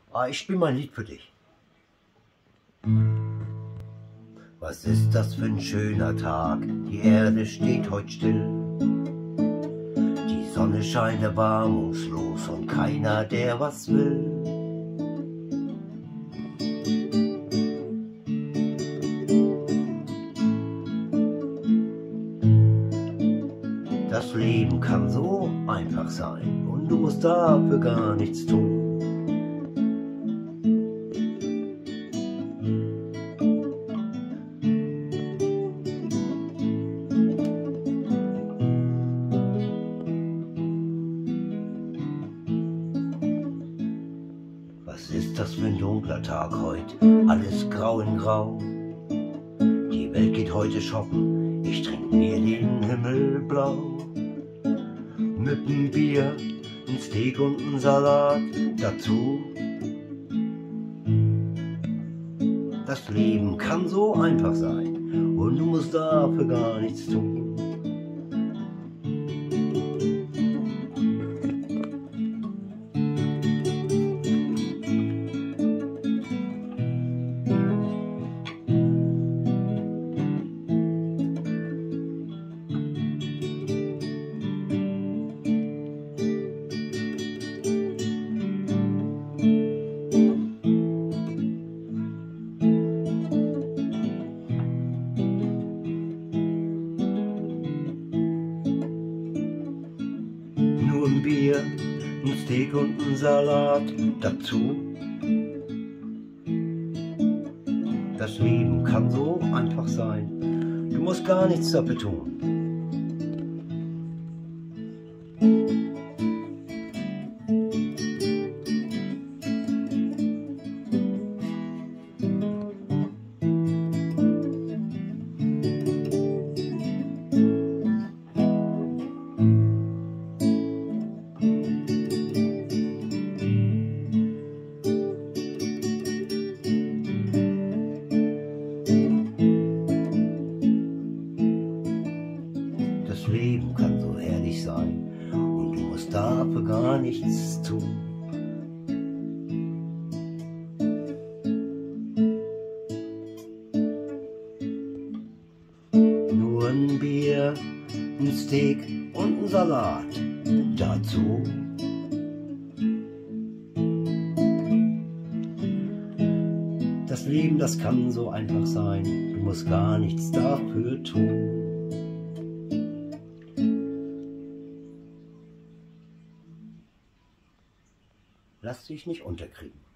Ich spiel mal ein Lied für dich. Was ist das für ein schöner Tag? Die Erde steht heut still. Die Sonne scheint erbarmungslos und keiner, der was will. Das Leben kann so einfach sein und du musst dafür gar nichts tun. Was ist das für ein dunkler Tag heut? Alles grau in grau. Die Welt geht heute shoppen, ich trink mir den Himmel blau. Mit nem Bier, ein Steak und ein Salat dazu. Das Leben kann so einfach sein und du musst dafür gar nichts tun. Nur ein Bier, ein Steak und ein Salat dazu. Das Leben kann so einfach sein, du musst gar nichts dafür tun. Das Leben kann so herrlich sein und du musst dafür gar nichts tun. Nur ein Bier, ein Steak und ein Salat dazu. Das Leben, das kann so einfach sein, du musst gar nichts dafür tun. Lass dich nicht unterkriegen.